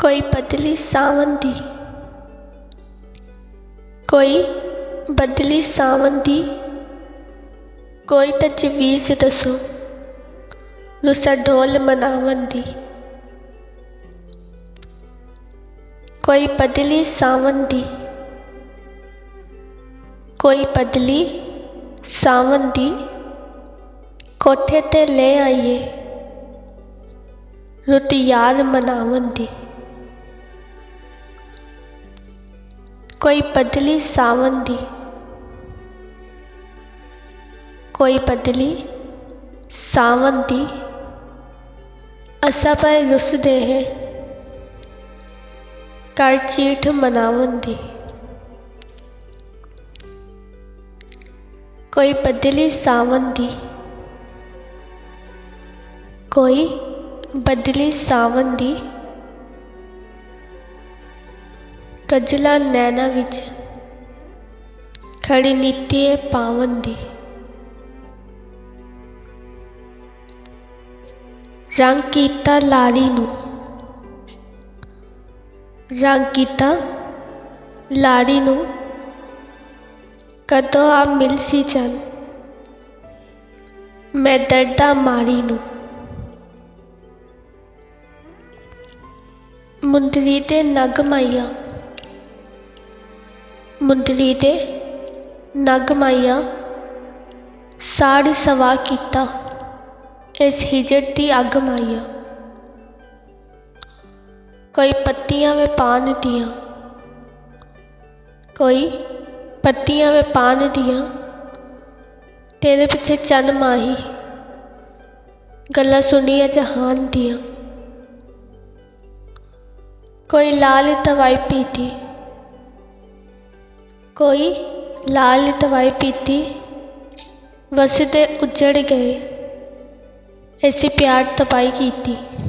कोई बदली सावन दी, कोई बदली सावन दी, कोई तजवीज़ दसो रुसा ढोल मनावन दी। कोई बदली सावन दी, कोई बदली सावन दी, कोठे ते ले आइए रुत यार मनावन दी। कोई बदली सावन दी, कोई बदली सावन दी, असा पर रुसदे हैं कर चीठ मनावन दी। कोई बदली सावन दी, कोई बदली सावन दी, कजला नैना विच खड़ी नीति है पावन दी। रंग कीता लाड़ी नू, रंग कीता लाड़ी नू, कदों आ मिल सी चल मैं दर्दा मारी नू। मुंदरी दे नग माइया, मुंदरी दे नग माइया, साड़ सवा कीता इस हिजर दी अग माइया। कोई पत्तियां वे पान दियां, कोई पत्तियां वे पान दियां, तेरे पिछे चन माही गल्लां सुनिया जहान दियां। कोई लाल दवाई पीती, कोई लाल दवाई पीती, वसदे उजड़ गए ऐसी प्यार तबाही कीती।